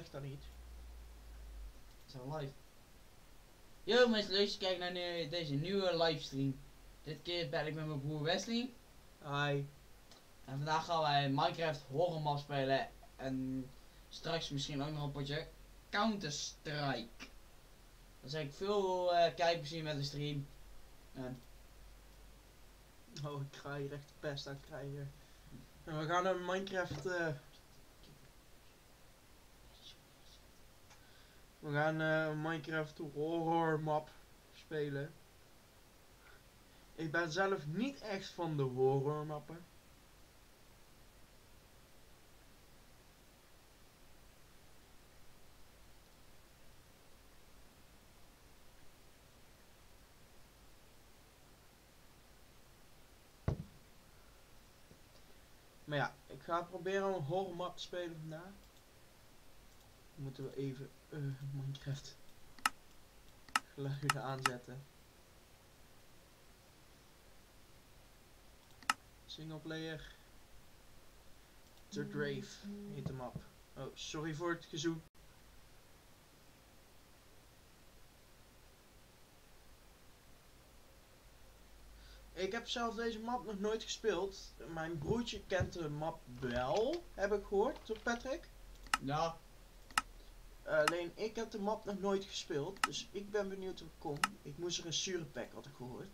Zeg dan niet. Zo live. Yo mensen, leuk dat je kijkt naar deze nieuwe livestream. Dit keer ben ik met mijn broer Wesley. Hi. En vandaag gaan wij Minecraft Horror Map spelen. En straks misschien ook nog een potje Counter-Strike. Dan zeg ik veel kijkplezier met de stream. En Oh, ik ga hier echt de pest aan krijgen. En we gaan een Minecraft... We gaan een Minecraft horror map spelen. Ik ben zelf niet echt van de horror mappen. Maar ja, ik ga proberen een horror map te spelen vandaag. Dan moeten we even Minecraft geluiden aanzetten. Singleplayer. The Grave heet de map. Oh, sorry voor het gezoek. Ik heb zelf deze map nog nooit gespeeld. Mijn broertje kent de map wel, heb ik gehoord door Patrick. ja, Alleen ik heb de map nog nooit gespeeld, dus ik ben benieuwd hoe het komt. Ik moest er een Surepack, had ik gehoord.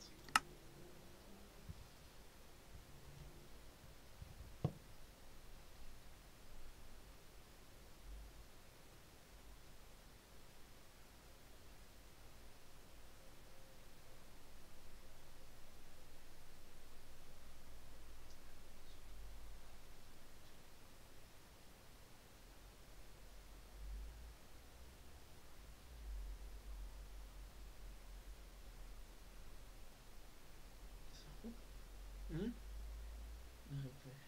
Hm? dan ga ik weg.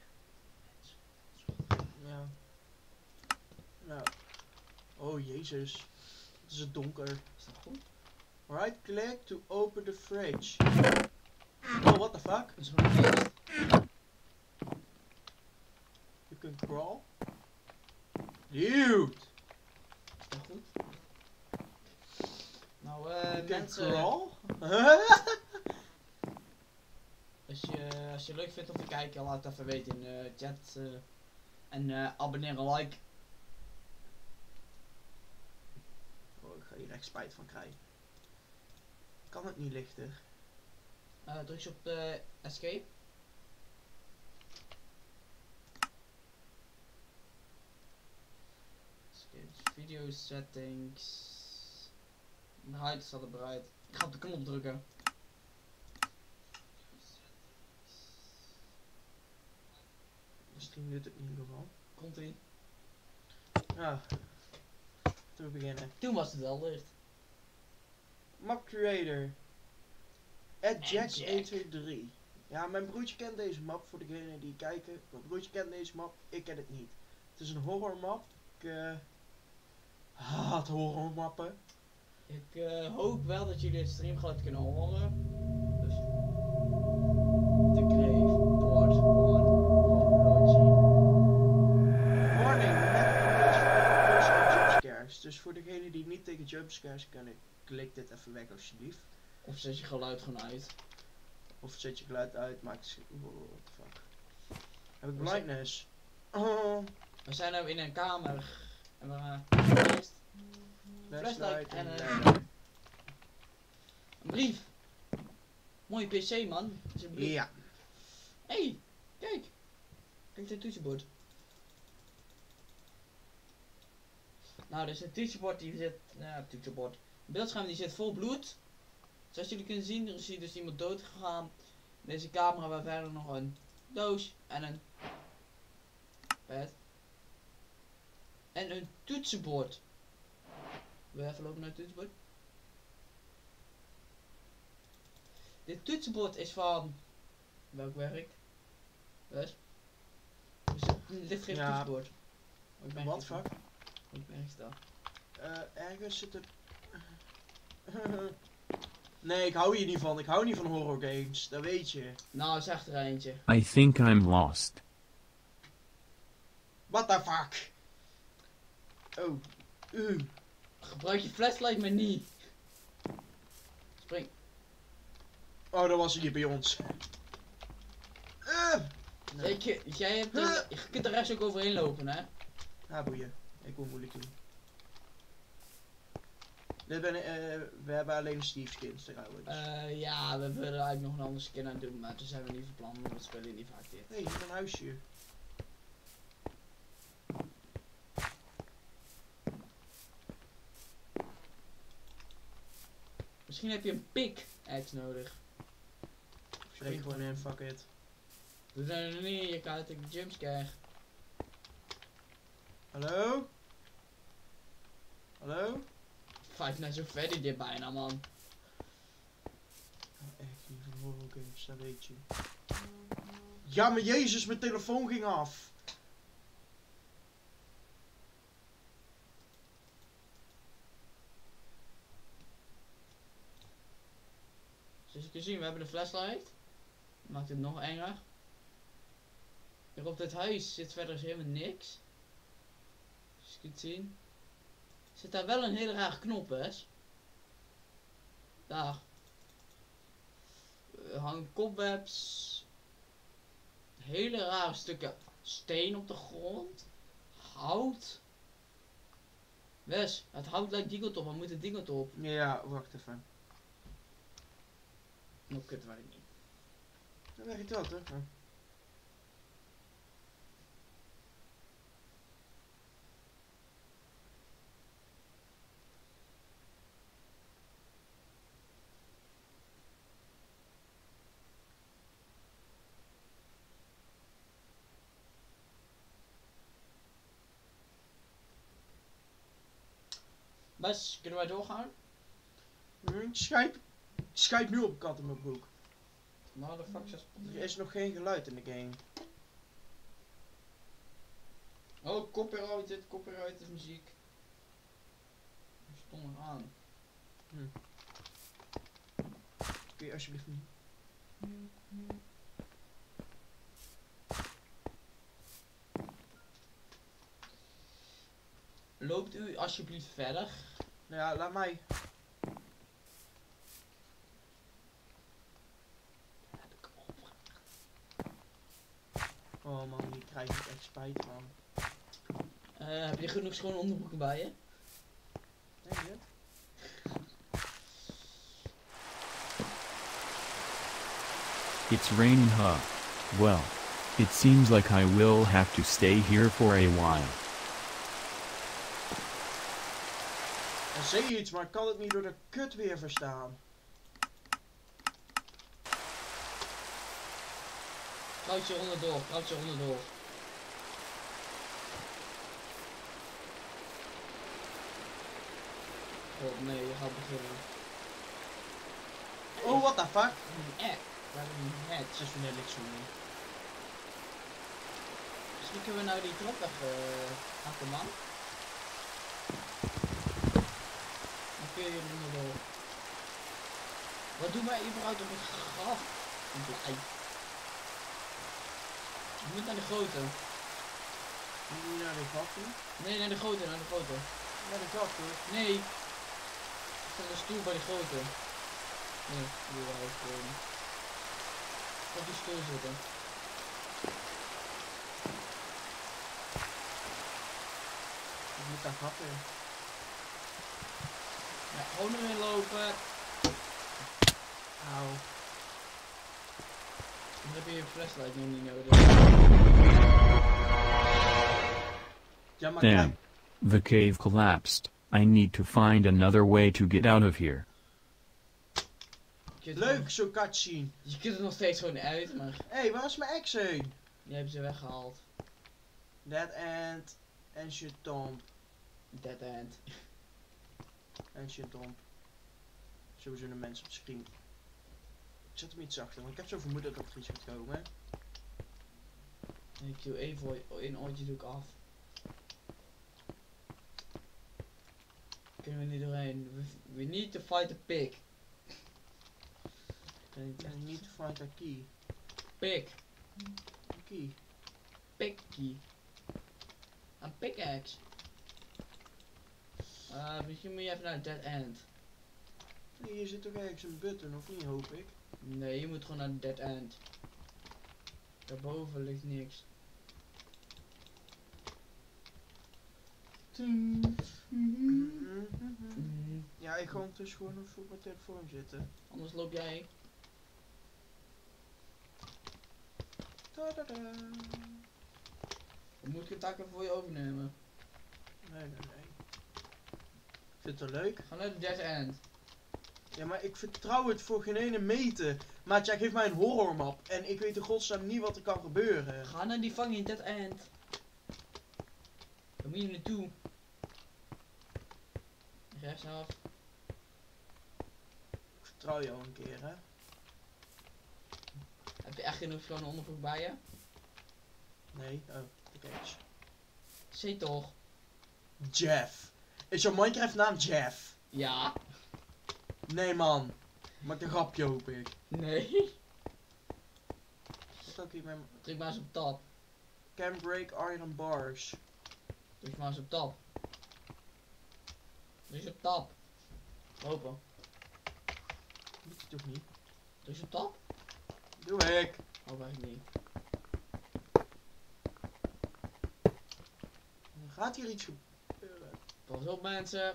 Ja. Nou. Oh jezus. Het is het donker. Is dat goed? Right click to open the fridge. Oh, what the fuck? Dat is gewoon een feest. You can crawl? Dude! Is dat goed? Nou, You can mensen, crawl? als je leuk vindt om te kijken, laat het even weten in de chat. En abonneer en like. Oh, ik ga hier echt spijt van krijgen. Kan het niet lichter? Druk je op de escape. Video settings. De height staat er bereid. Ik ga op de knop drukken. De stream doet het in ieder geval. Komt ie. Ja. Laten we beginnen. Toen was het wel licht. Map creator. Jack Jack. 123. Ja, mijn broertje kent deze map voor degenen die kijken. Mijn broertje kent deze map, ik ken het niet. Het is een horror map. Ik haat horror mappen. Ik hoop wel dat jullie het streamgeluid kunnen horen. Dus. The Grave Part 1. Warning, net jumpscares. Dus voor degenen die niet tegen jumpscares kunnen, klik dit even weg alsjeblieft. Of zet je geluid gewoon uit. Of zet je geluid uit, maak het... What the fuck. Heb ik blindness? Oh. We zijn nu in een kamer. En we flashlight en een brief. Mooie PC man. Is een brief. Ja. Hey, kijk. Kijk dit toetsenbord. Nou, dus het toetsenbord die zit... toetsenbord. Het beeldscherm die zit vol bloed. Zoals jullie kunnen zien, er is hier dus iemand dood gegaan. In deze kamer hebben we verder nog een doos en een bed. En een toetsenbord. Wil je even lopen naar het toetsenbord? Dit toetsenbord is van... welk werk? Dus er ligt geen Ja. toetsenbord. Wat fuck? Ik ben echt staan. Ergens zit er... Nee, ik hou hier niet van. Ik hou niet van horror games. Dat weet je. Nou, zeg er eentje. I think I'm lost. What the fuck? Oh. Gebruik je flashlight maar niet. Spring. Oh, dat was hier bij ons. Nee. Jij hebt je kunt er rechts ook overheen lopen, hè? Ah, boeien. Ik wil moeilijk doen. We hebben alleen Steve skins trouwens. Ja, we willen eigenlijk nog een andere skin aan doen, maar toen zijn we niet van plan, want we spelen niet vaak dit. Hé, hier een huisje. Misschien heb je een pickaxe nodig. Spreek gewoon in, fuck it. Doe dat nog niet, je krijgt een jumpscare. Hallo? Hallo? Vijf net zo verder dit bijna, man. Oh, echt niet van horror games, dat weet je. Ja, maar jezus, mijn telefoon ging af. Zoals je kunt zien, we hebben de flashlight. Maakt het nog enger. Hier op dit huis zit verder helemaal niks. Zoals je kunt zien. Zit daar wel een hele rare knop, hè? Daar. Hangen cobwebs. Hele rare stukken steen op de grond. Hout. Wes, het hout lijkt die kant op, maar moet het die kant op? Ja, wacht even. Nou, kut weet ik niet. Dan werkt dat, hè? Ja. Bas, kunnen wij doorgaan? Schijt nu op kat in mijn broek. Nou, de fuck is Er is nog geen geluid in de game. Oh, copyright is muziek. Stom aan. Kun je alsjeblieft niet? Loopt u alsjeblieft verder? Nou ja, laat mij. Oh man, hier krijg ik echt spijt van. Heb je genoeg schone onderbroeken bij je? Denk je? It's raining, huh? Well, it seems like I will have to stay here for a while. Dan zeg je iets, maar ik kan het niet door de kut weer verstaan. Crouch onderdoor, crouch onderdoor. Oh nee, je gaat beginnen. Oh, what the fuck? We hebben een Het match. is weer niks zo mee. Misschien kunnen we nou die trap weg hakken, man. Dan kun je er onderdoor. Wat doen wij überhaupt op het graf? Een blij. Je moet naar de grote. Moet je naar de gasten? Nee, naar de grote, naar de grote. Naar de gasten? Nee. Er staat een stoel bij de grote. Nee, die wil ik gewoon. Op die stoel zitten. Ik moet daar gappen. Ja, gewoon erin lopen. Auw. Dan heb je je flashlight nog niet nodig. Ja, maar Damn. The cave collapsed. I need to find another way to get out of here. leuk zo'n cutscene. Je kunt er nog steeds gewoon uit, maar Hé, waar is mijn ex heen? die hebben ze weggehaald. Dead End. Ancient Tomb. Dead end. Ancient Tomb. Sowieso een mens op de screen. Ik zet hem iets zachter, want ik heb zo vermoeden dat er iets gaat komen. Hè? Ik doe even een oortje doe ik af. Kunnen we niet doorheen. We need to fight a pig. I need to find a key. Pig. A key. Pig key. Een pickaxe. Misschien moet je even naar het dead end. Nee, hier zit toch ergens een button, of niet, hoop ik? Nee, je moet gewoon naar het dead end. Daarboven ligt niks. Ja, ik ga ondertussen gewoon even op mijn telefoon zitten. Anders loop jij. Tadada. Dan moet ik het taak even voor je overnemen. Nee. Ik vind het wel leuk. Ga naar het dead end. Ja, maar ik vertrouw het voor geen ene meter. Maat, jij geeft mij een horrormap. En ik weet in godsnaam niet wat er kan gebeuren. Ga naar die vang in dead end. Daar moet je naartoe. Rechtsaf. Ik vertrouw jou een keer, hè. Heb je echt genoeg schone onderbroek bij je? Nee, oh, oké. Zie toch? Jeff. Is jouw Minecraft naam Jeff? Ja. Nee, man. Maak een grapje, hoop ik. Nee. Wat ook hier mijn... Druk maar eens op tab. Can break iron bars. Druk maar eens op tab. Druk eens op tab. Open. Moet je toch niet? Druk eens op tab. Doe ik. Oh, eigenlijk niet. Gaat hier iets gebeuren? Pas op mensen.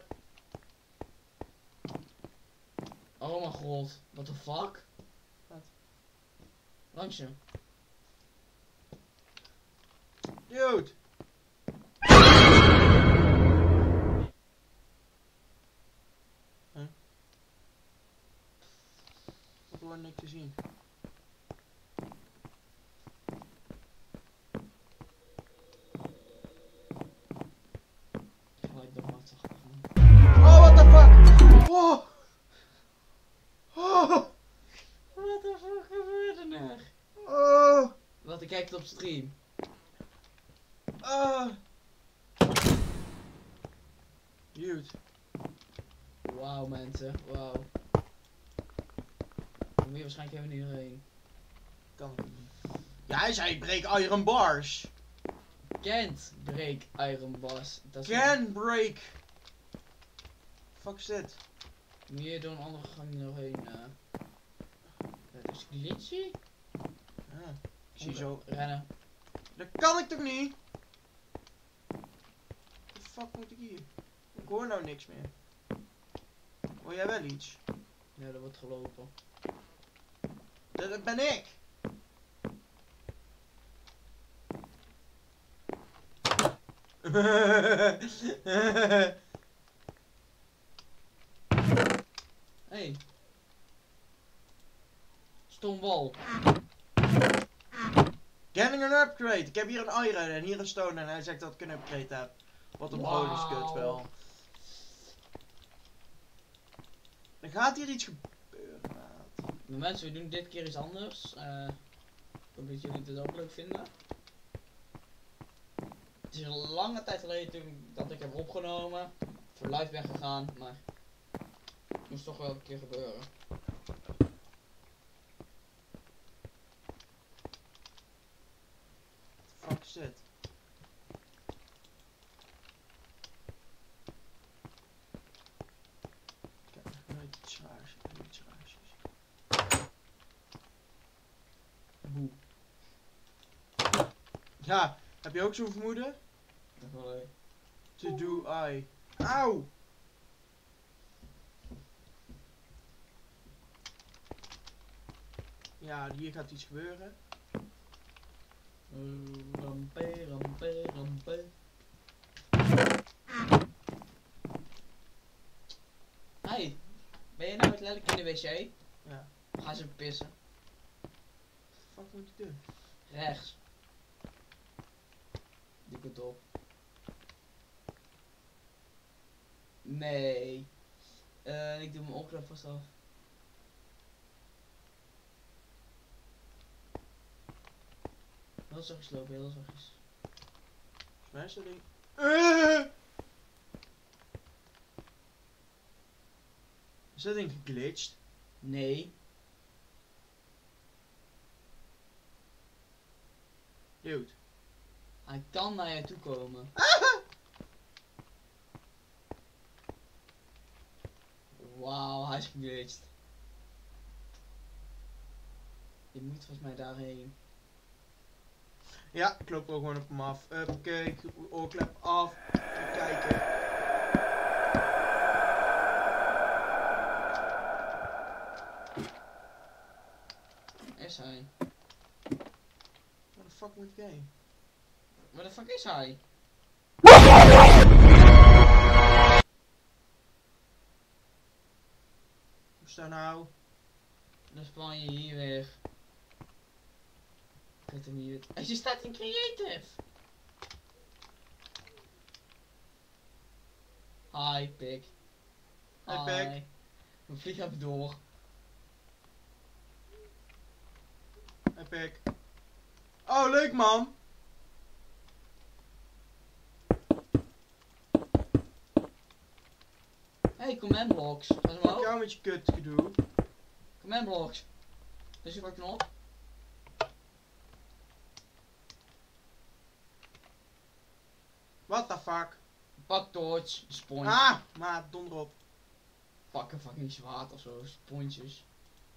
Oh mijn god. What the fuck? Wat? Langs je. Dude. Huh? Wat hoor niks te zien? Gelijk nog wat zachter gaan. Oh, what the fuck? Oh. Oh. What the fuck gebeurde er? Oh. Wat, ik kijk het op stream. Dude. Wauw mensen, wauw. Daar moet je waarschijnlijk helemaal niet doorheen. Kan ik niet. Ja, hij zei break iron bars. Can't break iron bars. Dat is Can break. Fuck is dit? Moet je door een andere gang doorheen. Het is glitchy. Ah, ik zie zo. Rennen. Dat kan ik toch niet? The fuck moet ik hier? Ik hoor nou niks meer. Hoor jij wel iets? Ja, er wordt gelopen. Dat ben ik. Hey. Stomwal. Getting an upgrade. Ik heb hier een iron en hier een stone en hij zegt dat ik een upgrade heb. Wat een bonus kut wel. Er gaat hier iets gebeuren, maat. Maar mensen, we doen dit keer iets anders. Ik hoop dat jullie het ook leuk vinden. Het is een lange tijd geleden toen dat ik heb opgenomen. Voor live ben gegaan, maar het moest toch wel een keer gebeuren. Fuck is dit? Kijk, nooit iets raars. Iets raars. Boe. Ja, heb je ook zo'n vermoeden? Dat is wel leuk. To do I. Auw! Ja, hier gaat iets gebeuren. Rampe, rampe, rampe. Hey, ben je nou met lelijk in de wc? Ja. Ga ze pissen. Wat moet ik doen? Rechts. Die komt op. Nee. Ik doe mijn oorklep vast af. Heel zachtjes lopen, heel zachtjes. Volgens mij is dat ding. Is dat ding geglitcht? Nee. Dude. Hij kan naar je toe komen. Wauw, hij is geglitcht. Je moet volgens mij daarheen. Ja, ik loop wel gewoon op hem af. Kijk, oorklep af. Even kijken. Is hij? Waar de fuck moet ik heen? Waar de fuck is hij? Hoe is dat nou? Dan span je hier weer. Ik weet hem niet. En je staat in creative. Hi, pik. Hi, pik. We vliegen even door. Epic. Oh, leuk man! Hey, command blocks. Ga eens Fuck omhoog. jou met je kut gedoe. Command blocks. Dus je wat knop. What the fuck? Pak torch, spons. Ah, maar donder op. Pak een fucking zwaard of zo, sponsjes.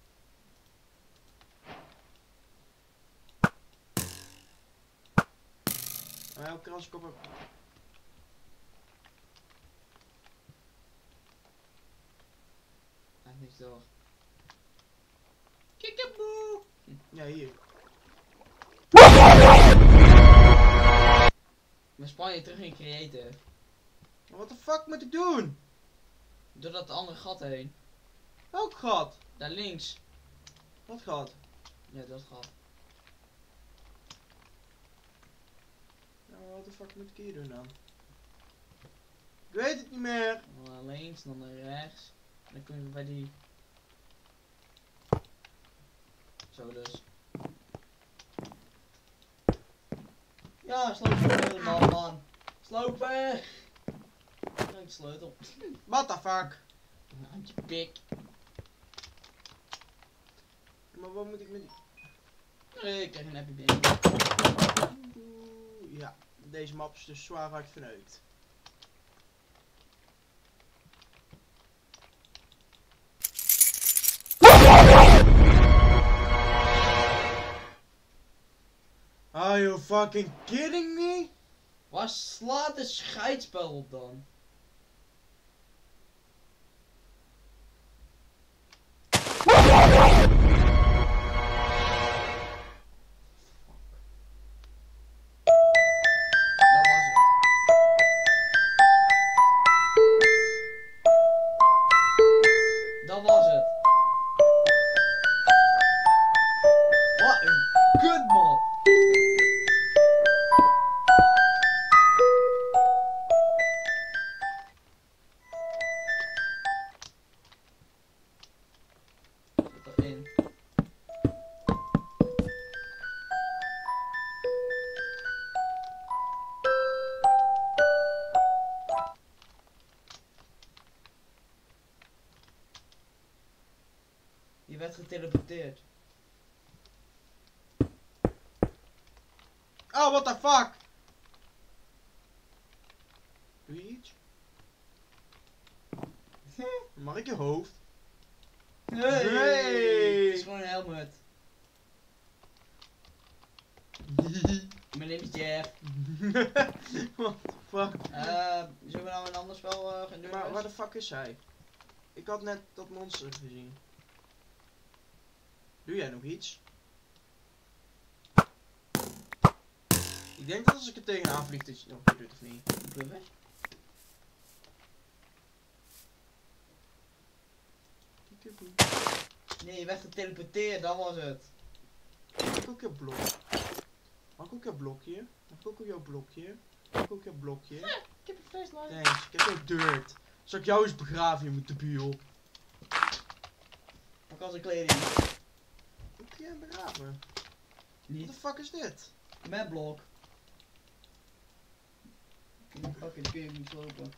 Elke keer als ik op heb. Hij heeft niks door. Kikkaboe! Ja, hier. We spannen je terug in creative. Maar wat de fuck moet ik doen? Door dat andere gat heen. Welk gat? Daar links. Wat gat? Ja, dat gat. Nou, wat de fuck moet ik hier doen dan? Ik weet het niet meer. Dan naar links, dan naar rechts. En dan kunnen we bij die. Zo dus. Ja, slopen helemaal, man. Slopen! Kijk de sleutel. What the fuck? Handje pik. Maar wat moet ik met die... Ik krijg een happy binnen. Ja, deze map is dus zwaar hard verneukt. Are you fucking kidding me? Waar slaat de scheidspel op dan? Dat was het. Wat een kutmap. Zet erin. Je werd geteleporteerd. Oh, what the fuck? Doe je iets? Mag ik je hoofd? Nee. Het is gewoon een helmet. Mijn naam is Jeff. What the fuck? Zullen we nou een ander spel gaan doen? Maar waar de fuck is hij? Ik had net dat monster gezien. Doe jij nog iets? Ik denk dat als ik er tegenaan vlieg dat je het nog doet of niet. Ik ben weg. Nee, je werd geteleporteerd, dat was het. Mag ik ook jouw blok? Mag ik ook jouw blokje? Mag ik ook jouw blokje? Mag ik ook jouw blokje? Ik heb een flashlight. Thanks, ik heb jouw dirt. Zal ik jou eens begraven, je moet debiel? Pak al zijn kleding. Hoe kun jij hem begraven? What Niet. the fuck is dit? Met blok. Oké, die kun je niet slopen.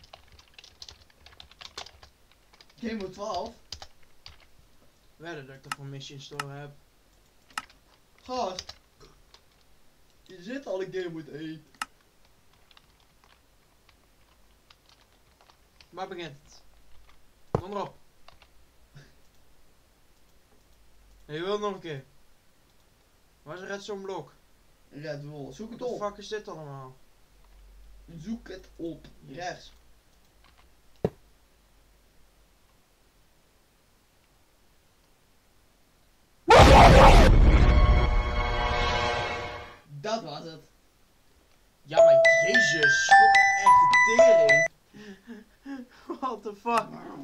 Game mode 12. Wedden dat ik er van Mission Store heb. Gast. Je zit al in Game mode 1. Waar begint het? Kom erop. Je wil nog een keer. Waar is een redstone blok? Red Bull. Zoek het What the op. fuck is dit allemaal? Zoek het op. Rechts. Dat was het. Ja, maar jezus, schrok echt de tering. What the fuck?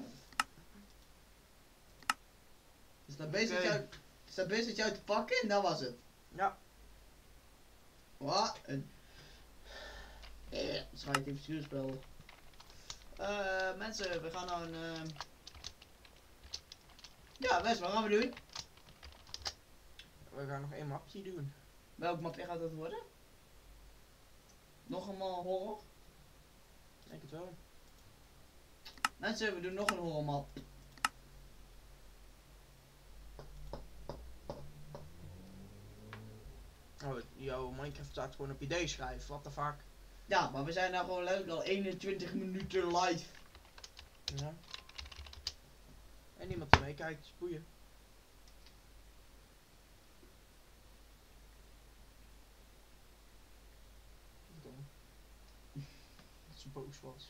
Is dat bezig jou te pakken en dat was het. Ja. Wat? Schijt even schuurspel. Mensen, we gaan nou een... Ja, Wes, wat gaan we doen? We gaan nog één mapje doen. Welk mapje gaat dat worden? Nog eenmaal horror? Ik denk het wel. Mensen, we doen nog een horrormap. Oh, jouw Minecraft staat gewoon op idee schrijven, what the fuck. Ja, maar we zijn nou gewoon letterlijk al 21 minuten live. Ja. En niemand die meekijkt, boeien. Dom. Dat ze boos was.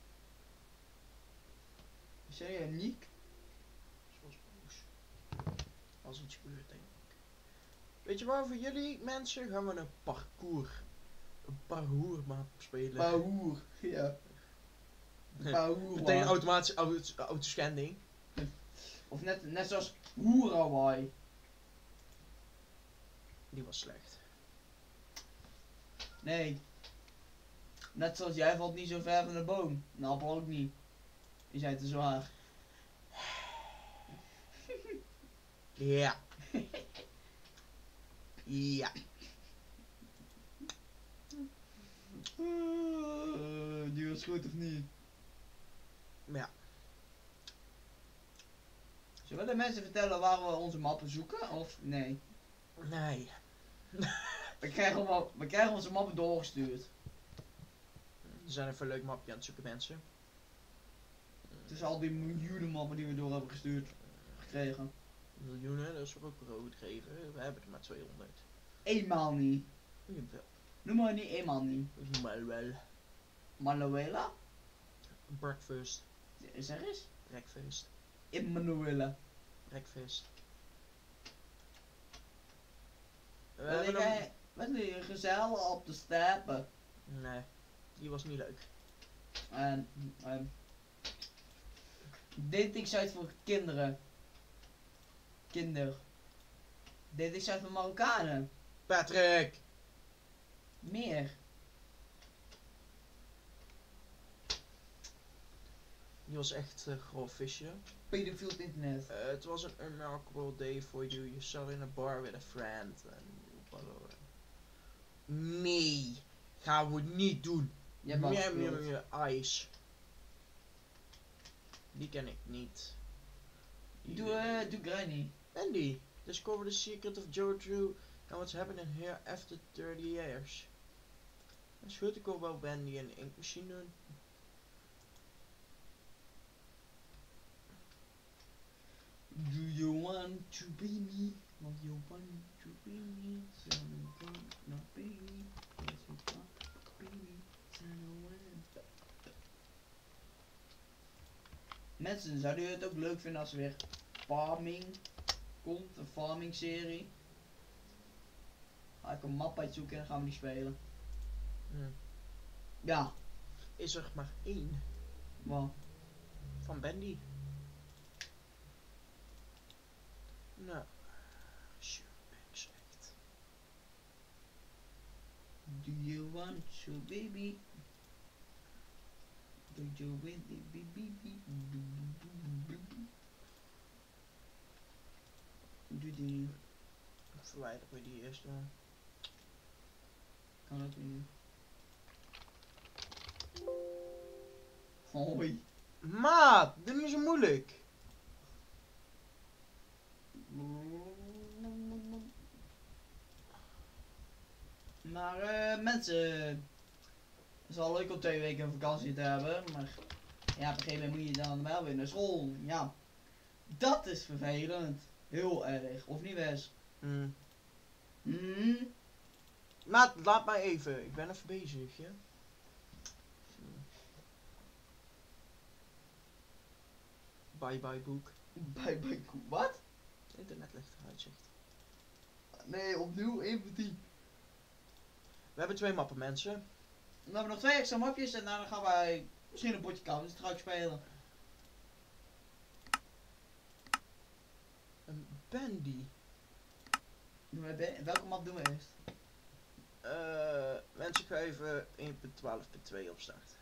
Zeg je Niek? Ze was boos. Als iets gebeurt, denk ik. Weet je waar, voor jullie mensen gaan we een parcoursmap spelen. Pauwoer. Ja. Pauwoer. Meteen automatische autoscanding. Of net zoals Hoerawai. Die was slecht. Nee. Net zoals jij valt niet zo ver van de boom. Een appel ook niet. Die zijn te zwaar. Ja. Ja. Die was goed of niet? Ja. Zullen we de mensen vertellen waar we onze mappen zoeken? Of nee? Nee. We krijgen onze mappen doorgestuurd. Er zijn even leuk mapje aan het zoeken, mensen. Tussen al die miljoenen mappen die we door hebben gestuurd. Gekregen. Miljoenen, dat is ook overdreven. We hebben er maar 200. Eenmaal niet. Jawel. Noem maar niet eenmaal niet. Maar wel. Manuela? Breakfast. Zeg eens. Breakfast. Emmanuela. Breakfast. We Wat hebben hem... wat lig je gezellig op de steppen? Nee, die was niet leuk. Dating site voor kinderen. Dating site voor Marokkanen. Patrick! Meer. Die was echt grof visje. Pedofiel op internet. Het was een unremarkable day for you. You sat in a bar with a friend. Nee, gaan we niet doen. Je hebt al gespeeld. Ice. Die ken ik niet. Doe Granny. Andy, discover the secret of Joe and what's happening here after 30 years. Dat is goed, ik wil wel Wendy en Ink Machine doen. Do you want to be me? Want you want to be me? So you want not be me? Yes, you want to be me. So no one. Mensen, zouden jullie het ook leuk vinden als er weer farming komt? Een farming serie? Ga ik een map uitzoeken en dan gaan we die spelen. Ja. Is er maar één Wat? van Bendy? Nou, sure, ben ik slecht. Do you want to baby? Do you want the baby? Doe die. Verwijder we die eerst wel. Kan ook niet. Hoi. Maat, dit is niet zo moeilijk. Maar mensen, het is wel leuk om 2 weken vakantie te hebben, maar ja, op een gegeven moment moet je dan wel weer naar school. Ja, dat is vervelend. Heel erg. Of niet Wes? Hmm. Hmm? Maat, laat mij even. Ik ben even bezig, ja. Bye bye boek. Bij wat? Internet ligt eruit, zegt. Nee, opnieuw 1 van 10. We hebben 2 mappen, mensen. We hebben nog 2 extra mapjes en dan gaan wij misschien een potje Counter-Strike spelen. Een bandy. Welke map doen we eerst? Mensen, ik ga even 1.12.2 opstarten.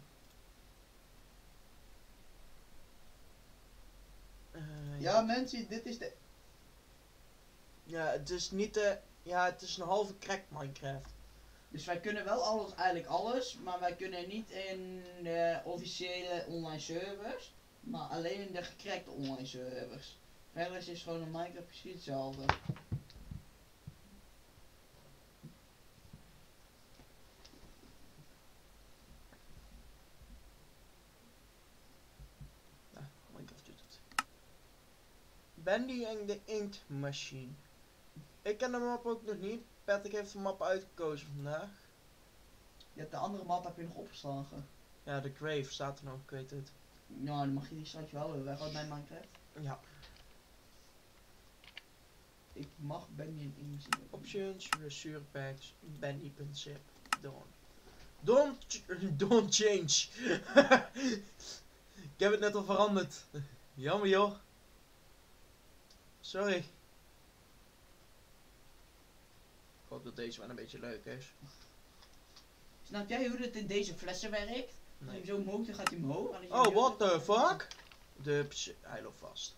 Ja mensen, dit is de... Ja, het is niet de... Ja, het is een halve crack Minecraft. Dus wij kunnen wel alles, eigenlijk alles, maar wij kunnen niet in de officiële online servers, maar alleen in de gecrackte online servers. Verder is het gewoon een Minecraft precies hetzelfde. Ja, Minecraft doet het. Bandy en de Ink Machine. Ik ken de map ook nog niet. Patrick heeft de map uitgekozen vandaag. Je hebt de andere map heb je nog opgeslagen. Ja, de Grave staat er nog, ik weet het. Nou, dan mag je die straks wel weer weg uit mijn Minecraft. Ja. Ik mag Benny en Amy zien. Options, resume packs, bandy.zip, don't change. Ik heb het net al veranderd. Jammer joh. Sorry. Ik hoop dat deze wel een beetje leuk is. Snap jij hoe dit in deze flessen werkt? Als je Nee. hem zo omhoog, dan gaat hij omhoog. En als je Oh, hem zo- what the fuck? Hij loopt vast.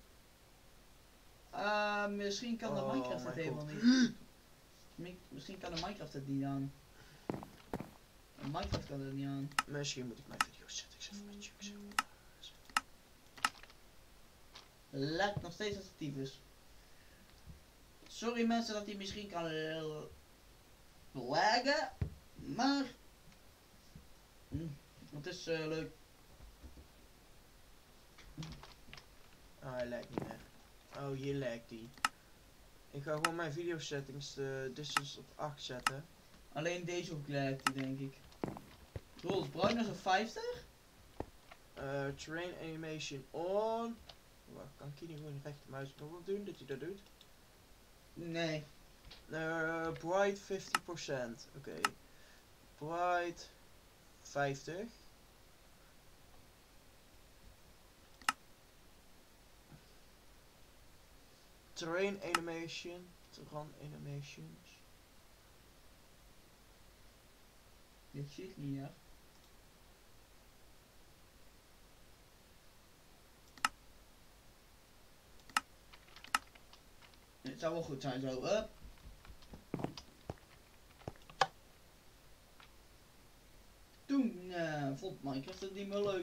Misschien kan de Oh Minecraft het mijn helemaal god. niet. Misschien kan de Minecraft het niet aan. De Minecraft kan het niet aan. Misschien moet ik mijn video's zetten. Ik zet even mijn jukes in. Lijkt nog steeds als het actief is. Sorry mensen dat hij misschien kan laggen, maar het is leuk. Oh, hij lijkt niet meer. Oh, hier lijkt hij. Ik ga gewoon mijn video settings de distance op 8 zetten. Alleen deze hoek lijkt hij denk ik. Rolls bruin is een 50? Terrain animation on. Wacht, kan ik hier niet gewoon rechtermuisknop doen dat hij dat doet? Nee. Bright 50%. Oké. Bright 50. Terrain animation. Terrain animations. Ik zie het niet, ja. Het zou wel goed zijn zo, up. Toen vond Minecraft het niet meer leuk.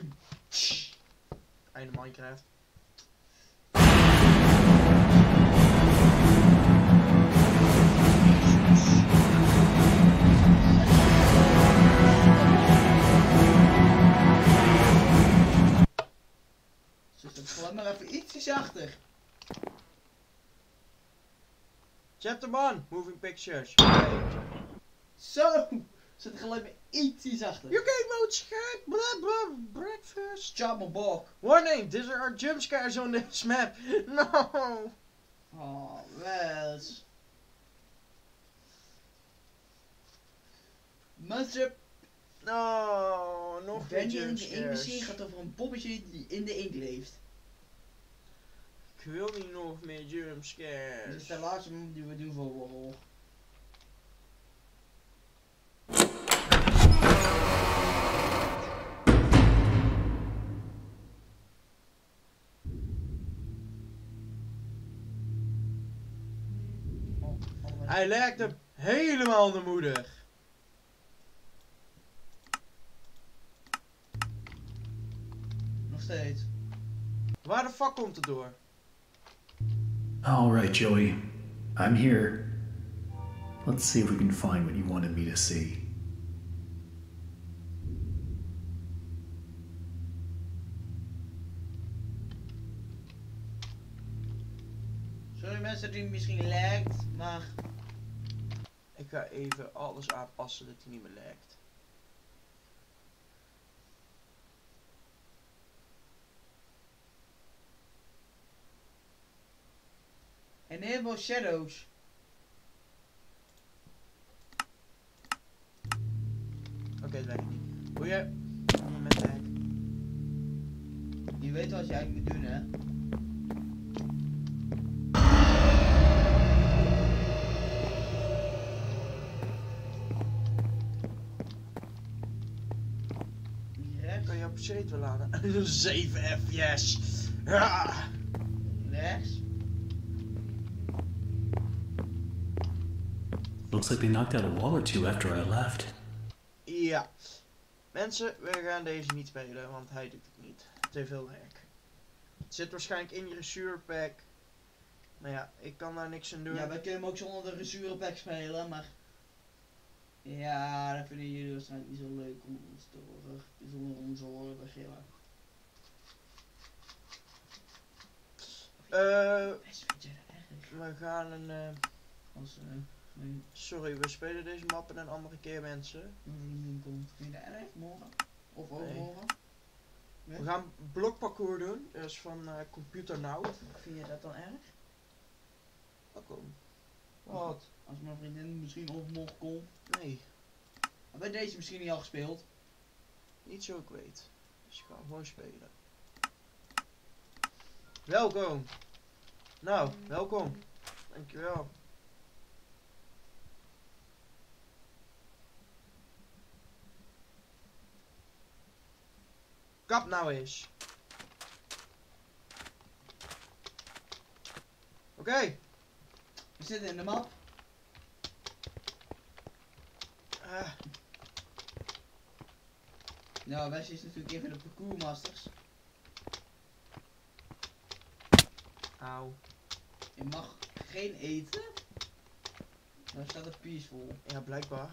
Einde Minecraft. Dus dat gewoon maar even ietsjes achter. Chapter 1. Moving pictures. Okay. Zo! Zet er gelijk maar ietsjes achter. UK mode schaak. Blah blah. Breakfast. Chop bok. Warning, there are jump scares on this map. No. Oh, Wes. Mensen, No, nog meer Benny en jump de Inkt-machine scares. gaat over een poppetje die in de inkt leeft. Ik wil niet nog meer jump Dit is scares. de laatste move die we doen voor Warhol. Hij lijkt hem helemaal de moeder. Nog steeds. Waar de fuck komt het door? All right, Joey. I'm here. Let's see if we can find what you wanted me to see. Sorry mensen dat hij misschien lagt, maar... Ik ga even alles aanpassen dat hij niet meer lekt. Enable shadows. Oké, dat werkt niet. Hoe je? Met de hek. Je weet wat je eigenlijk moet doen, hè? Rechts. Kan je op shade wel laden? 7 F, yes! Ja. Rechts. Looks like they knocked out a wall or two after I left. Ja. Mensen, we gaan deze niet spelen, want hij doet het niet. Te veel werk. Het zit waarschijnlijk in je resuurpack. Maar ja, ik kan daar niks aan doen. Ja, wij kunnen hem ook zonder de resurepack spelen, maar... Ja, dat vinden jullie waarschijnlijk niet zo leuk om ons te horen. Zonder onze oren te gillen. Best vind jij dat erg? We gaan een... Als een sorry, we spelen deze map een andere keer, mensen. vriendin komt. Vind je dat erg? Morgen? Of Nee. overmorgen? We gaan blokparcours doen. Dat is van Computer Now. Vind je dat dan erg? Welkom. Wat? Als mijn vriendin misschien overmorgen komt. Nee, Hebben wij deze misschien niet al gespeeld? niet zo ik weet. Dus ik ga gewoon spelen. Welkom. Nou, welkom. Dankjewel. Kap nou eens. Oké. We zitten in de map. Nou, Wessie is natuurlijk even de parcoursmasters. Auw. Je mag geen eten. Daar staat er peaceful. Ja, blijkbaar.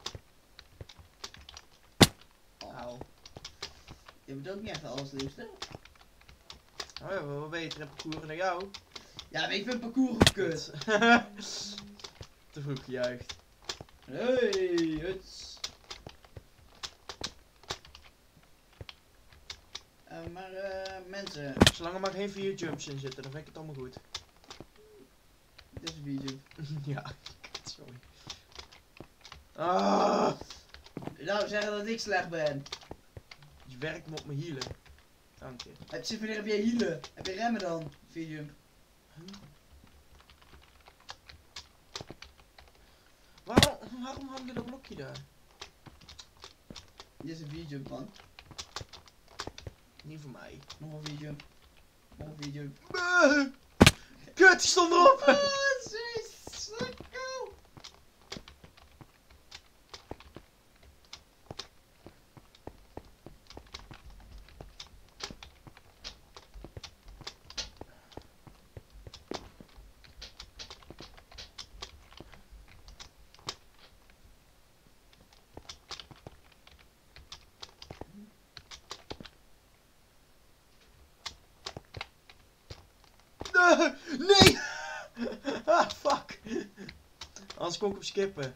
Auw. Je bent ook niet echt de allerliefste. Oh ja, wel beter parcours dan jou. Ja, maar ik vind parcours kut. Te vroeg gejuicht. Hey, huts. Maar mensen, Zolang er maar geen 4 jumps in zitten, dan vind ik het allemaal goed. dit is een video. Ja, sorry. Ah, Nou, zeggen dat ik slecht ben. je werkt me op mijn hielen. Dank je. Wanneer heb jij hielen? Heb je remmen dan? Video. Waarom hang je dat blokje daar? Dit is een video, man. Niet voor mij. Nog een video. Nog een video. Kut, die stond erop! Nee! Ah, fuck! Anders kon ik hem skippen.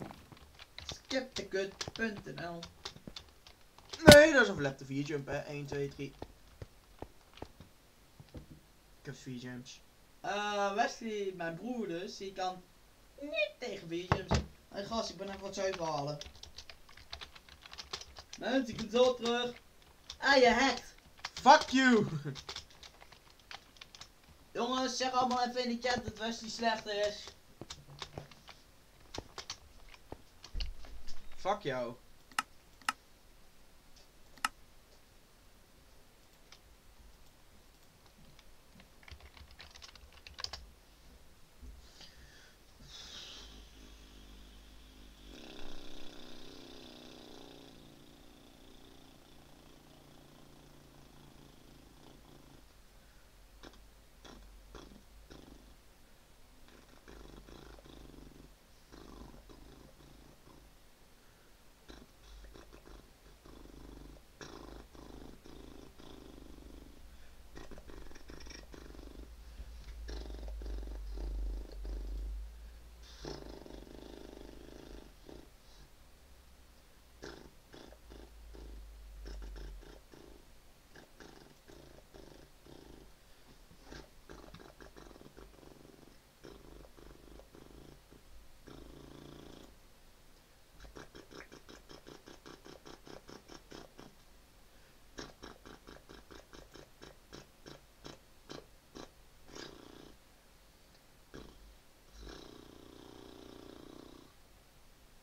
Skiptekut.nl. Nee, dat is een verlepte 4 jump, hè. 1, 2, 3. Ik heb 4 jumps. Wesley, mijn broer dus, die kan niet tegen video's. Hé gast, ik ben even wat zuiver halen. Mensen, ik ben zo terug. Ah, je hackt. Fuck you! Jongens, zeg allemaal even in de chat dat Wesley slechter is. Fuck jou.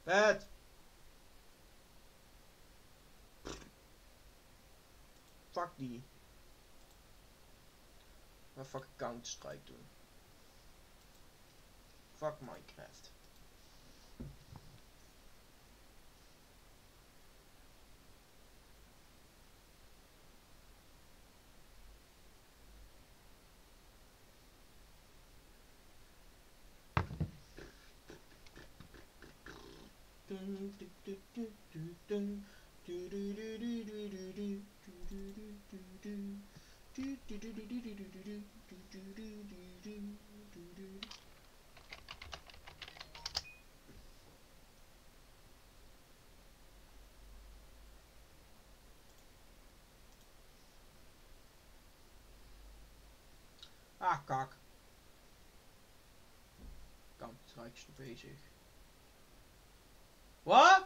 Vet. Fuck die. Maar fuck Counter-Strike doen. Fuck Minecraft. Ah, kak. Counter-Strike is nog bezig. Wat?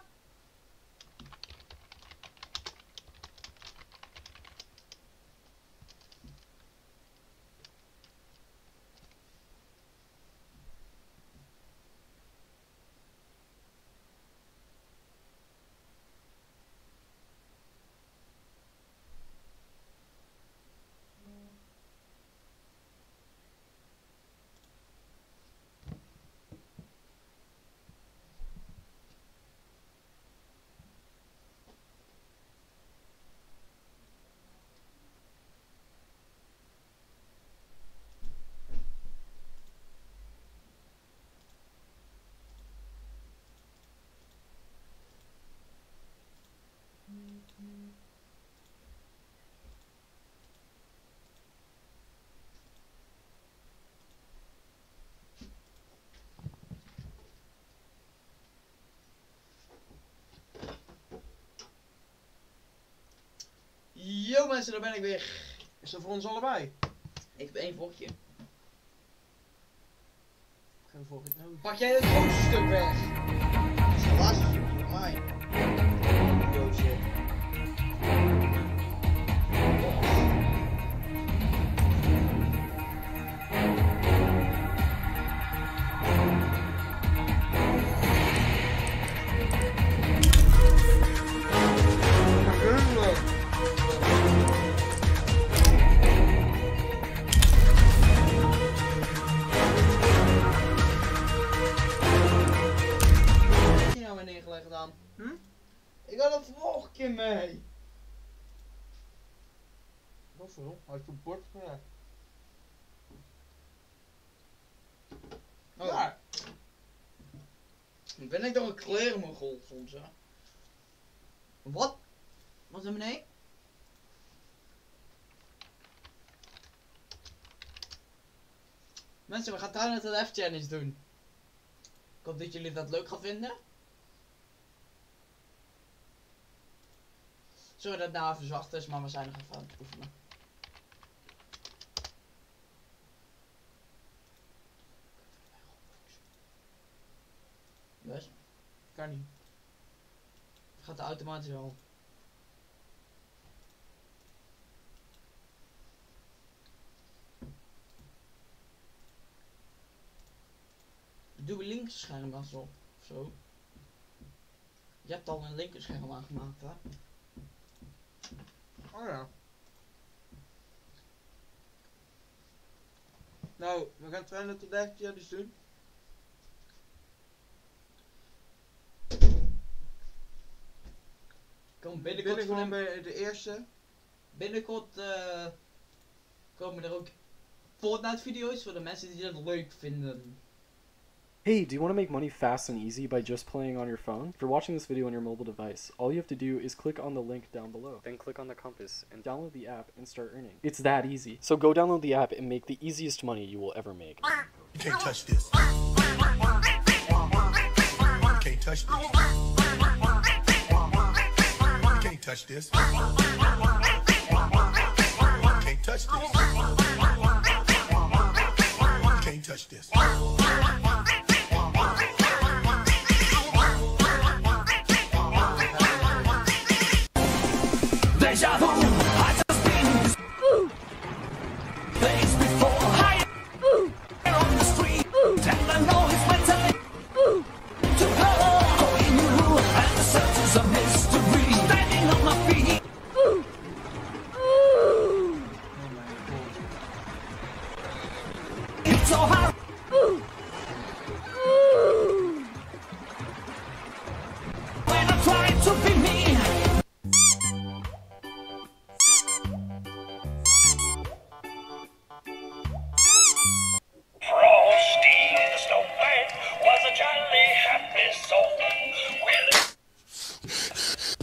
Yo mensen, daar ben ik weer. Is dat voor ons allebei? Ik heb 1 vorkje. Geen voor het nodig. Pak jij het grootste stuk weg? Dat is de laatste stukje van mij. Yo shit. Ik had een vorkje mee. Wat veel? Hij heeft een bord mee. Oh. Ja. Ben ik toch een klerenmogol soms, hè? Wat? Wat is er beneden? Mensen, we gaan trouwens de F-challenge doen. Ik hoop dat jullie dat leuk gaan vinden. Sorry dat het nou even zacht is, maar we zijn nog even aan het oefenen. Dus? Kan niet. Gaat de automatisch wel. Doe we linkerscherm dan zo. Zo. Je hebt al een linkerscherm aangemaakt, hè? Oh ja. Nou, we gaan 230 jaar dus doen. Kom Binnen binnenkort gewoon bij de eerste. Binnenkort komen er ook Fortnite video's voor de mensen die dat leuk vinden. Hey, do you want to make money fast and easy by just playing on your phone? If you're watching this video on your mobile device, all you have to do is click on the link down below. Then click on the compass and download the app and start earning. It's that easy. So go download the app and make the easiest money you will ever make. You can't touch this. You can't touch this. You can't touch this. You can't touch this. You can't touch this. Deja vu, I just been place before. High on the street, and I know it's my time to go. Going so hard. When I try to be me. Frosty the Snowman was a jolly happy soul. Well,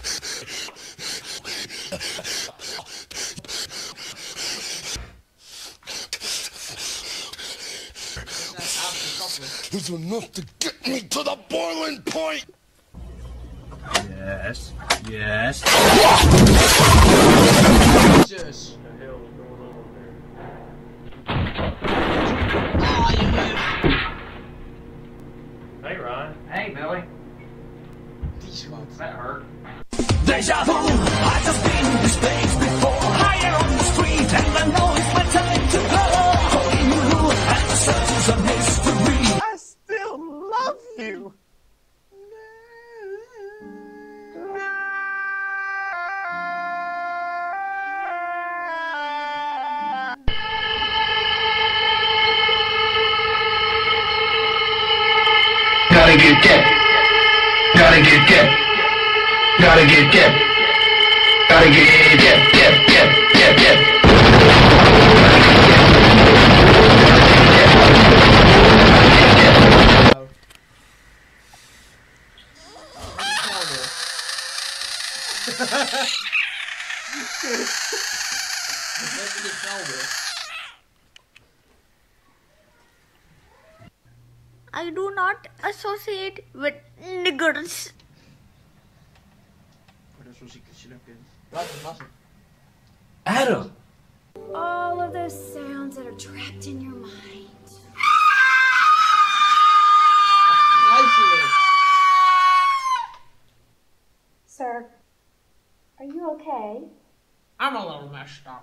It's enough to get me to the boiling point. Yes. Yes. Jesus. Hey, Ron. Hey, Billy. Die schat. That hurt. Deja vu, I just been in this place before. Higher on the street, and I know it's my time to go. Calling you, and the search is a mystery. I still love you. gotta get that. Gotta get that. Gotta get that. Gotta get I do not associate with niggers. Oh, dat is wel ziek als je dat kunt. Wacht. Adam! All of those sounds that are trapped in your mind. Sir, are you okay? I'm a little messed up.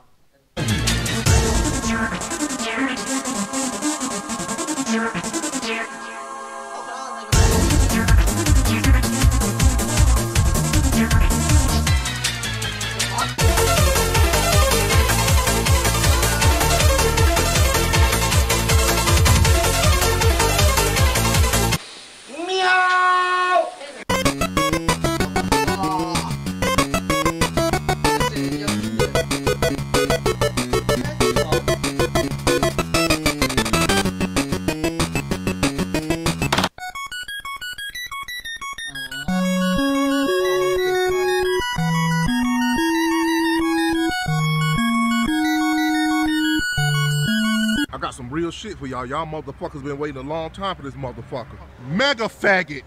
I got some real shit for y'all. Y'all motherfuckers been waiting a long time for this motherfucker. Mega faggot.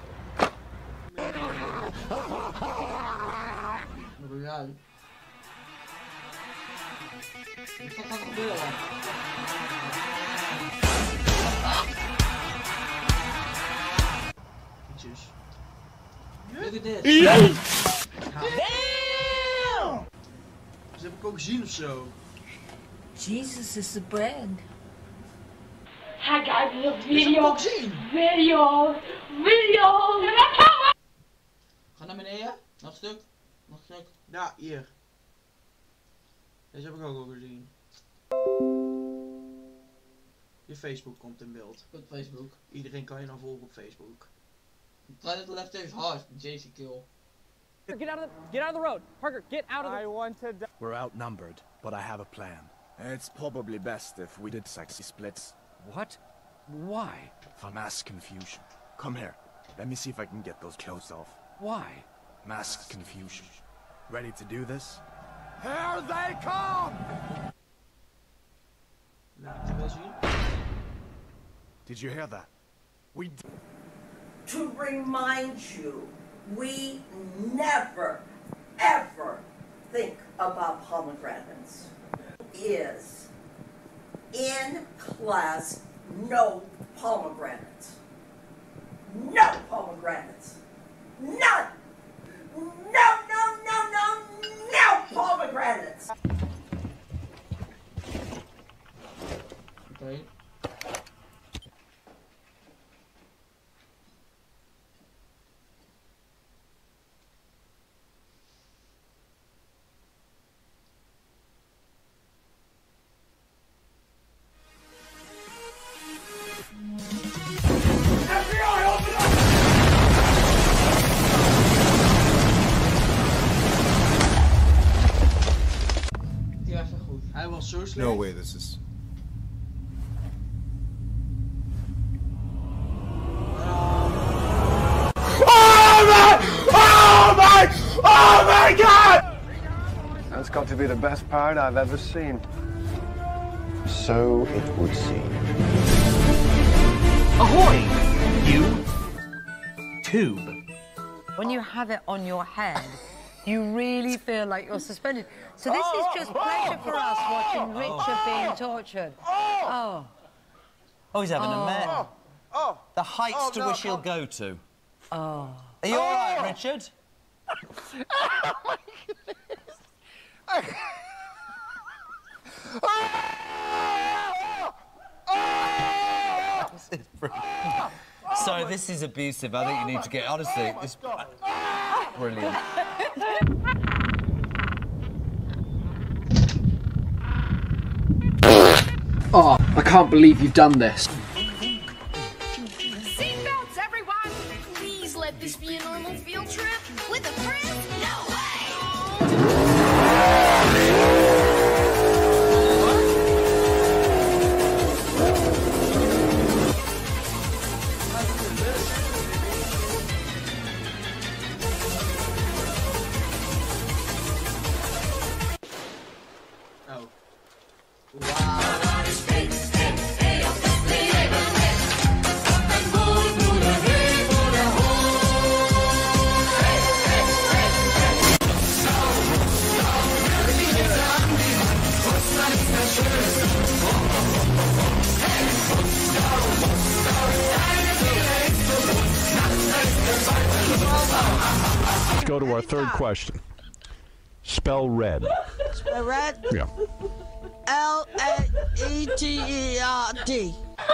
Royal. Wat gaat er gebeuren? Ietsjes. Look at this. Damn! Dat heb ik ook gezien of zo. Jesus is the bread. Hi guys, this is a Dat heb ik video. ook gezien. Video. Ga naar beneden. Nog een stuk. Nog een stuk. Ja, hier. Deze heb ik ook al gezien. Je Facebook komt in beeld. Goed Facebook. Iedereen kan je dan volgen op Facebook. Try to the left is hard. JC kill. Get out of the road. Parker, get out of the... I want to die. We're outnumbered, but I have a plan. It's probably best if we did sexy splits. What? Why? For mass confusion. Come here. Let me see if I can get those clothes off. Why? Mass confusion. Ready to do this? Here they come! Did you hear that? We To remind you, we never, ever think about pomegranates. Is in class, no pomegranates. No pomegranates. None! No pomegranates! Okay. way this is. Oh my God! That's got to be the best pirate I've ever seen. So it would seem. Ahoy! You tube. When you have it on your head, you really feel like you're suspended. So this is just pleasure for us watching Richard being tortured. Oh. Oh, he's having a mare. The heights to which he'll go to. Oh. Are you all right, Richard? Oh my goodness. This is brilliant. Sorry, this is abusive. I think you need to get... Honestly, it's brilliant. Oh, I can't believe you've done this. Seatbelts, everyone! Please let this be a normal field trip. With a friend? No way! Let's go to our third question. Spell red. Spell red? Yeah. L-A-E-T-E-R-D.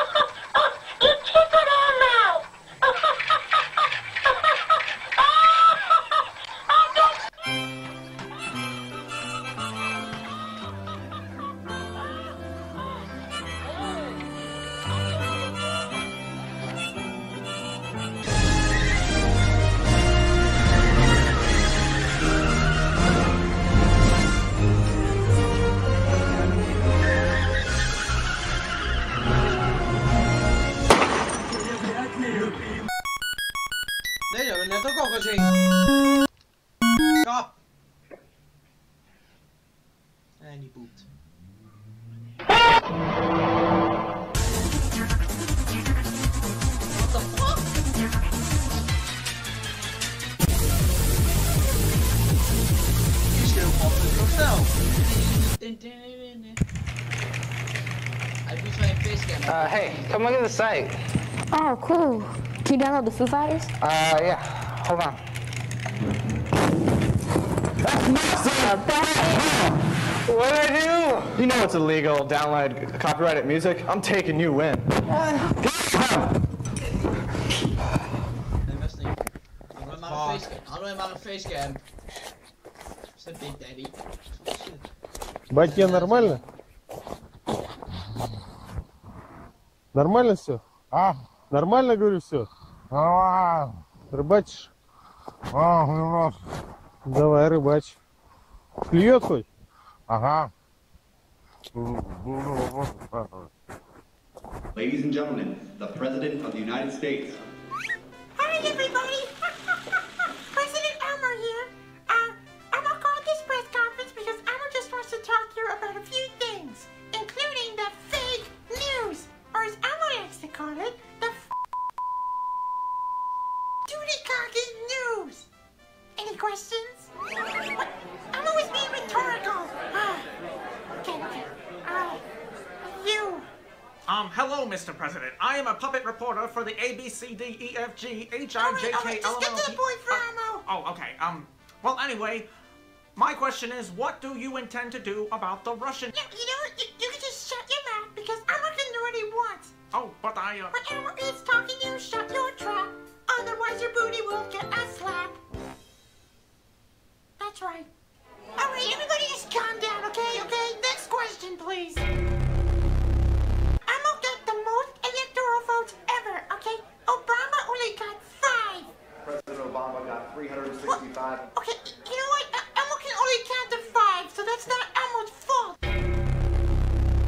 Nee, dat hebben we net ook al gezien. Kap. En die poept. What the fuck? Die is heel makkelijk snel. Hij doet gewoon een facecam. Hey, come look at the site. Oh, cool. Can you download the Foo Fighters? Yeah. Hold on. What did I do? You know it's illegal. Download copyrighted music. I'm taking you in. Nee, best niet. Hadden we maar een facecam. Is dat Big Daddy? Батя, нормально? Нормально все? А? Нормально, говорю, все? Рыбачишь? Давай, рыбачь. Клюет хоть? Ага. Ladies and gentlemen, the President of the United States. Hi, everybody. President Elmer here. Elmer called this press conference because Elmer just wants to talk to you about a few things, including the fake news, or as Elmer likes to call it, the Duty-cocky news. Any questions? What? Elmer was being rhetorical. Okay. You. Hello, Mr. President. I am a puppet reporter for the ABCDEFGHIJKLMNOP. Just get to the point for Elmo. Oh, okay. Well, anyway, my question is, what do you intend to do about the Russian... Yeah, you know what? You can just shut your mouth because Elmer can do what he wants. Oh, but When Elmer is talking to you, shut your trap. Otherwise, your booty will get a slap. That's right. All right, everybody just calm down, okay? Okay, next question, please. Elmo got the most electoral votes ever, okay? Obama only got 5. President Obama got 365. Okay, you know what? Elmo can only count to 5, so that's not Elmo's fault.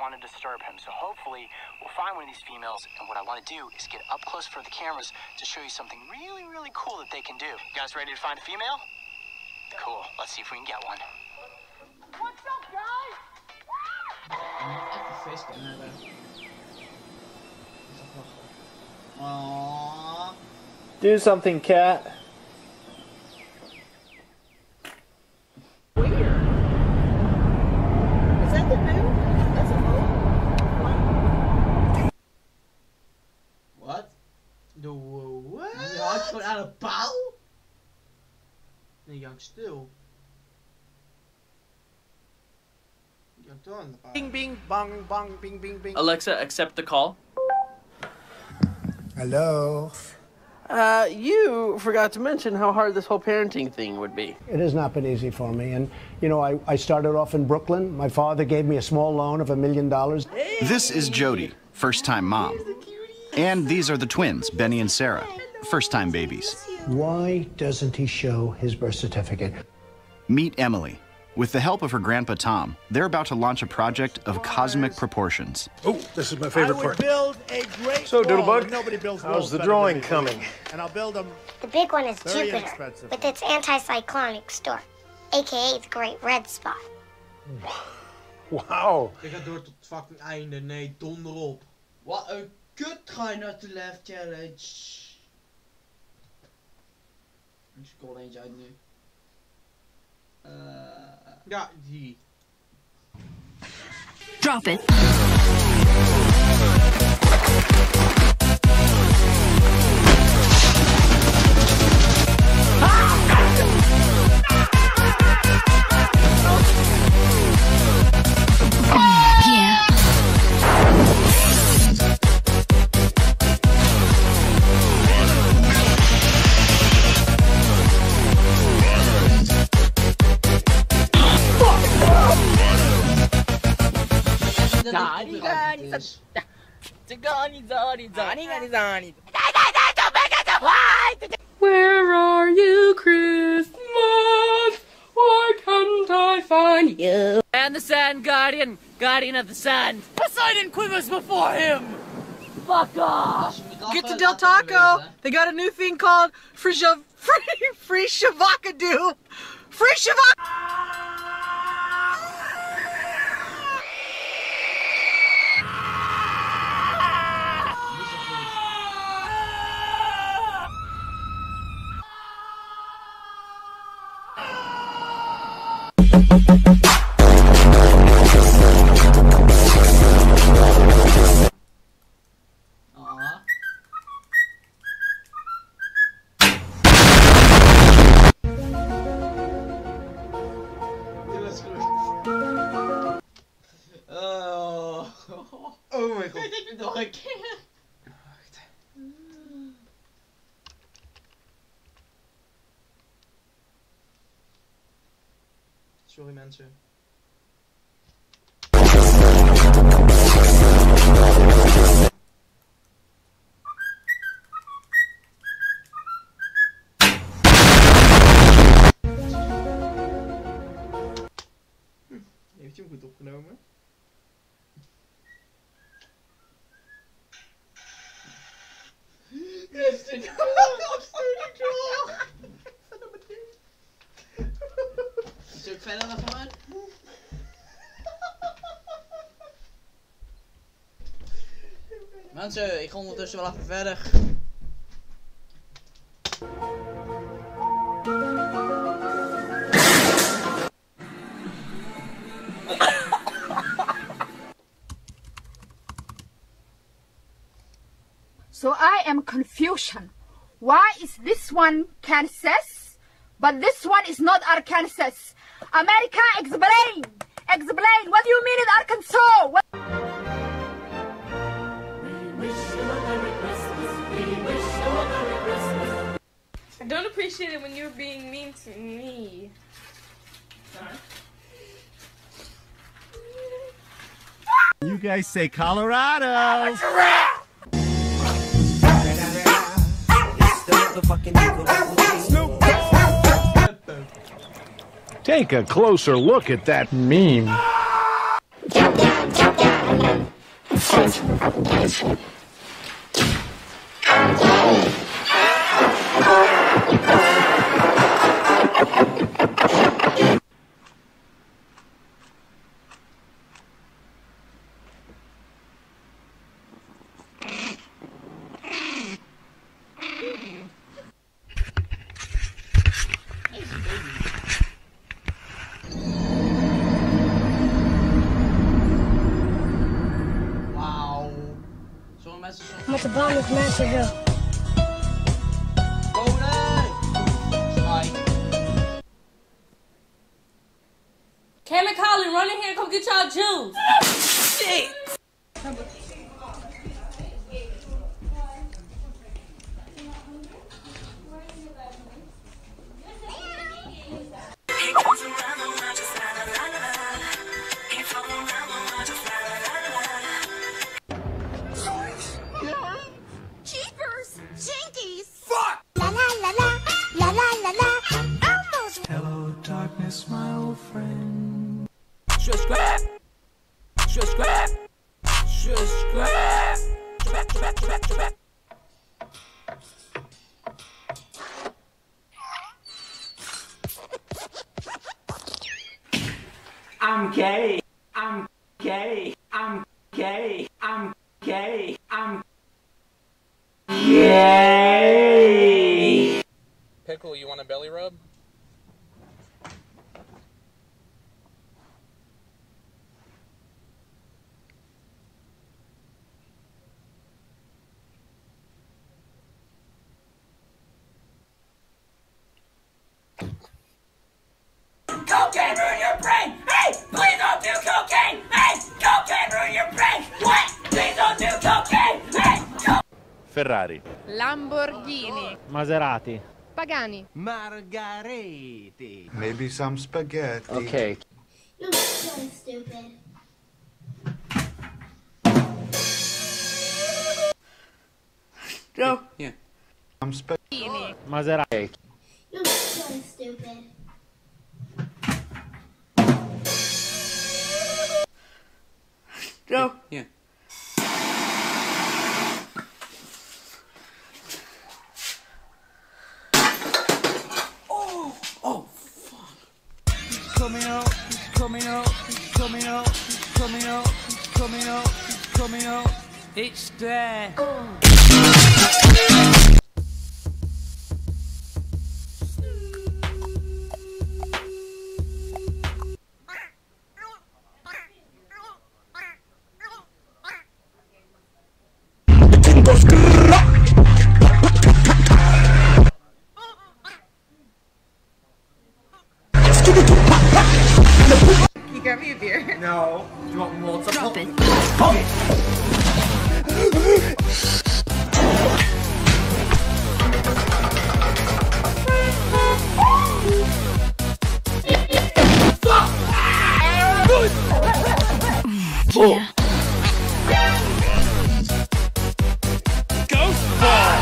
want to disturb him. So hopefully we'll find one of these females, and what I want to do is get up close for the cameras to show you something really, really cool that they can do. You guys ready to find a female? Cool. Let's see if we can get one. What's up, guys? Even facecam hebben. Aww. Do something, cat. Weird. Is that the moon? That's a moon? Wat? De what? Je hangt gewoon aan een paal? Nee, je hangt stil. Je hangt wel aan de paal. Bing, bing, bang, bang, bing, bing, bing. Alexa, accept the call. Hello. You forgot to mention how hard this whole parenting thing would be. It has not been easy for me. And, you know, I started off in Brooklyn. My father gave me a small loan of $1 million. This is Jody, first-time mom. And these are the twins, Benny and Sarah, first-time babies. Why doesn't he show his birth certificate? Meet Emily. With the help of her grandpa Tom, they're about to launch a project of cosmic proportions. Oh, this is my favorite part. Build a great So, wall, Doodlebug, but nobody builds how's walls the better drawing than me. coming? And I'll build them. The big one is Very Jupiter, inexpensive. with its anticyclonic storm, aka the Great Red Spot. Wow. Je gaat door tot het fucking einde. Nee, donder op. What a good try not to laugh challenge. Ik scroll eentje uit nu. Ja, die. Drop it. Where are you, Christmas? Why can't I find you? And the Sand Guardian, Guardian of the Sand. Poseidon quivers before him. Fuck off. Get to Del Taco. They got a new thing called Free Shavakadoo. Free Shavak. Oh mijn god. Ik denk het nog een keer. Wacht. Sorry mensen. Heeft hij hem goed opgenomen? Is ook verder nog maar. Mensen, ik ga ondertussen wel even verder. So I am confusion. Why is this one Kansas, but this one is not Arkansas? America, explain! Explain! What do you mean in Arkansas? What I don't appreciate it when you're being mean to me. You guys say Colorado. Take a closer look at that meme. Jump down, Wauw. Sommige mensen zo... Met de baan is mensen wel. Oh nee! Spike. Cam and Colin, run in here and come get y'all juice. Shit. Jeepers! Jinkies! Fuck! La la la la, la la la la, Elmo's. Hello, darkness, my old friend. Subscribe. Subscribe. Subscribe. I'm gay. I'm gay. I'm gay. I'm gay. I'm gay. Pickle, you want a belly rub? Cocaine ruin your brain! Hey! Please don't do cocaine! Hey! Cocaine ruin your brain! What? Please don't do cocaine! Hey! Ferrari. Lamborghini. Maserati. Pagani. Margariti. Maybe some spaghetti. Okay. You're so stupid. Go. Yeah. Some Pagani. Maserati. You're so stupid. Go. Yeah. Oh, fuck. He's coming out. He's coming out. He's coming out. He's coming out. He's coming out. He's coming out. It's there. You got me a beer. No. Do you want more? Drop it. Yeah. Ghost ball.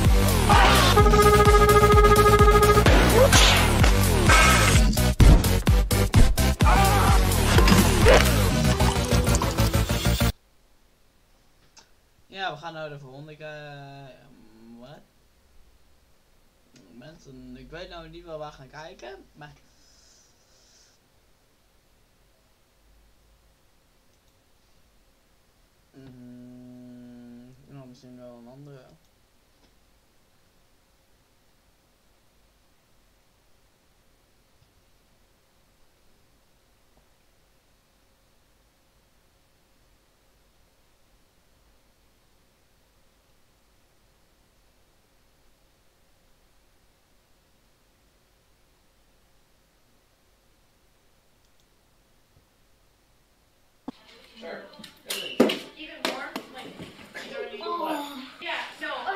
Ja, we gaan naar de volgende. Wat? Mensen, ik weet nou niet waar we gaan kijken, maar... Nou, misschien wel een andere. Even more? Like, you don't need to. Yeah, no.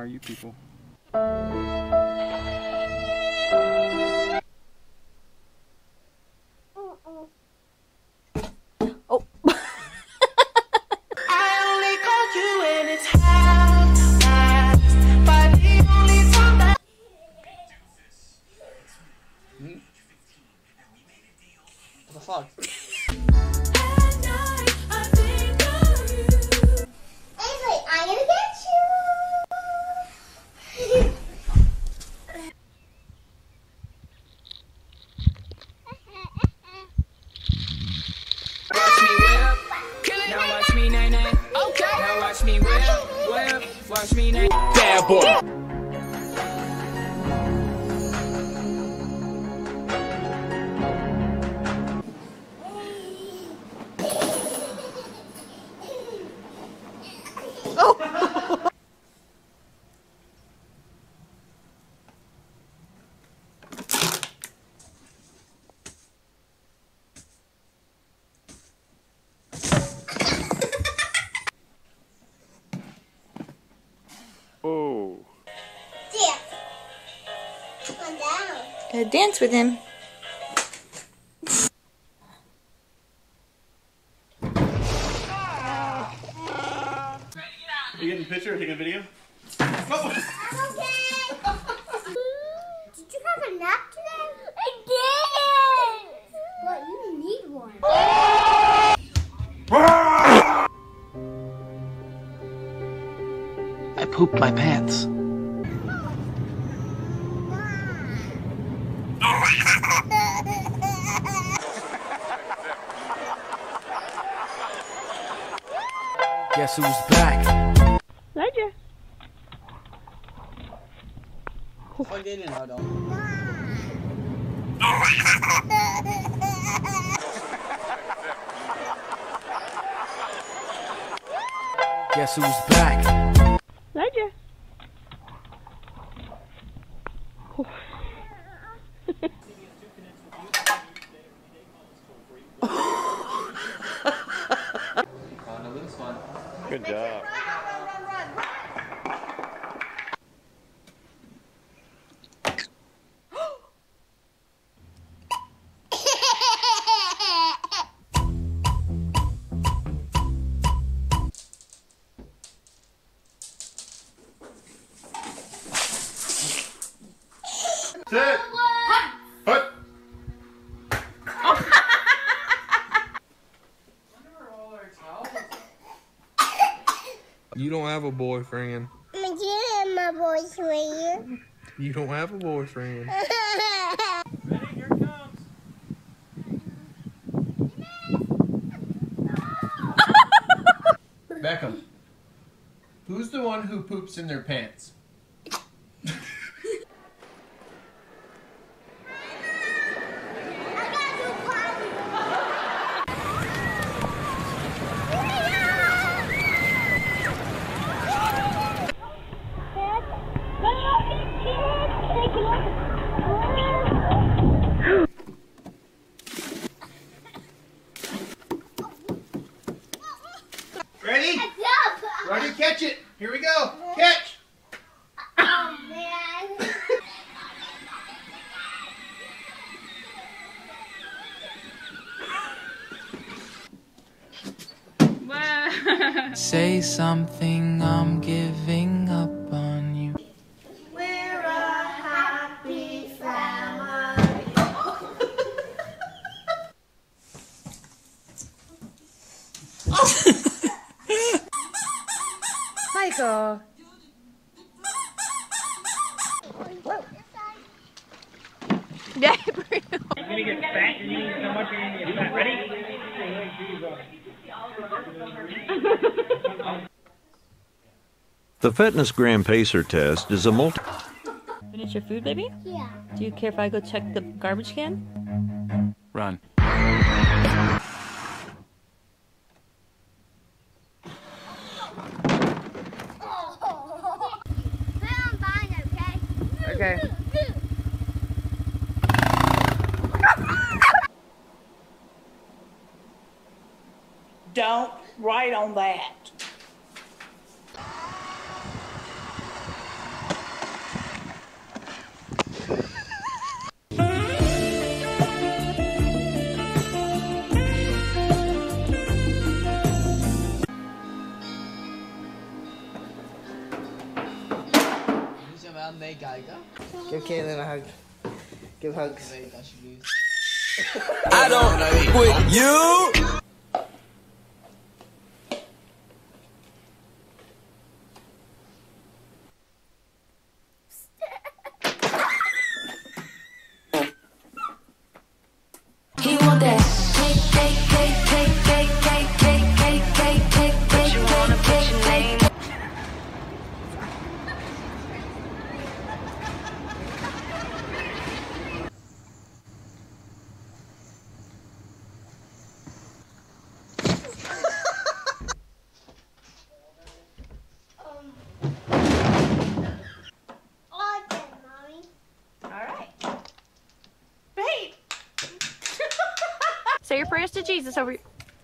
are you people? What the fuck? Ainsley, I'm gonna get you. Watch me whip. Now watch me nay nay. Okay. Now watch me whip. Watch me nay. Bad boy. Oh. Dance. Come on down. Gotta dance with him. Are you getting a picture or taking a video? I'm okay. Did you have a nap today? I did. But you need one. I pooped my pants. Guess who's back? Ledger. Wat fuck deed je nou dan? Guess who's back? Ledger. Good job. Sit. Hut. You don't have a boyfriend. I do have my boyfriend. You don't have a boyfriend. Beckham, who's the one who poops in their pants? Ready? Ready? Catch it. Here we go. Catch. Oh man. Say something, I'm giving up on you. We're a happy family. Michael. Yeah, You're gonna get fat, and you eat so much you're gonna get fat. Ready? The Fitness Gram Pacer test is a Finish your food, baby? Yeah. Do you care if I go check the garbage can? Run. Okay. Don't write on that. Kaylin a hug. Give hugs. I don't with you. He want that cake, cake, cake, cake, cake, cake, cake, cake, cake, cake, cake, you wanna put your name. Say your prayers to Jesus over.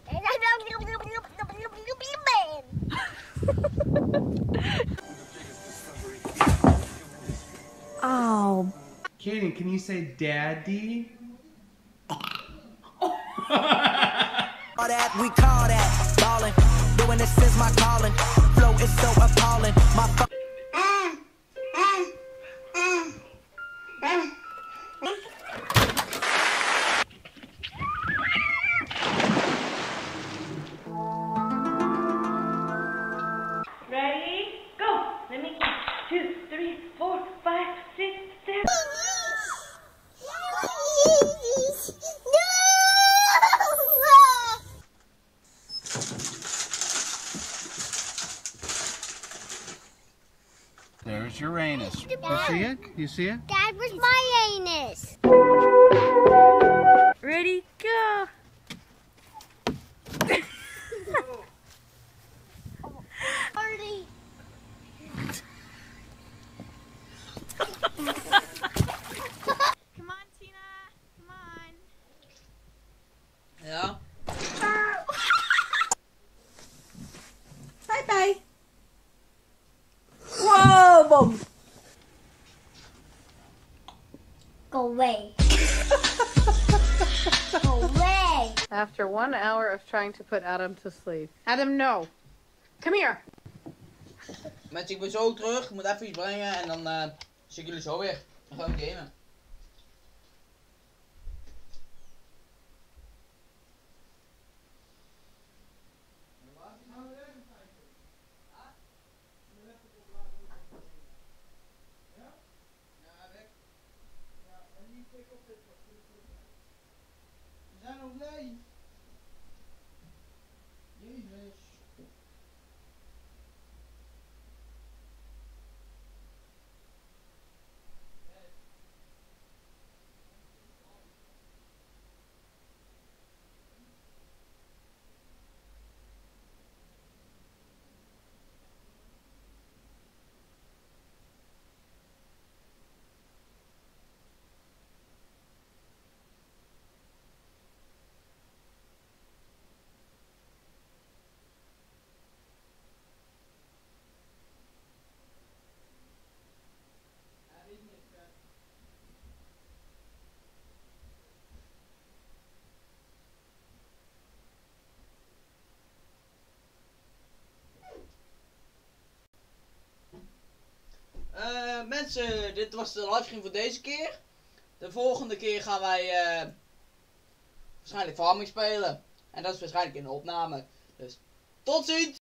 Oh. Kaden, can you say daddy? All that we call that ballin'. Doing this is my calling. Flow is so appalling. My Ready? Go! Let me count. 2, 3, 4, 5, 6, 7. There's Uranus. You see it? You see it? Dad, where's my anus? Ready, go. Party. Come on, Tina. Come on. Ja. Bye bye. Whoa, boom. Go away. Go away. After 1 hour of trying to put Adam to sleep. Adam, no. Come here. Mensen, ik ben zo terug. Ik moet even iets brengen en dan zie ik jullie zo weer. Dan gaan we gamen. We zijn nog live. Jezus. Mensen, dit was de livestream voor deze keer. De volgende keer gaan wij waarschijnlijk Farming spelen. En dat is waarschijnlijk in de opname. Dus tot ziens!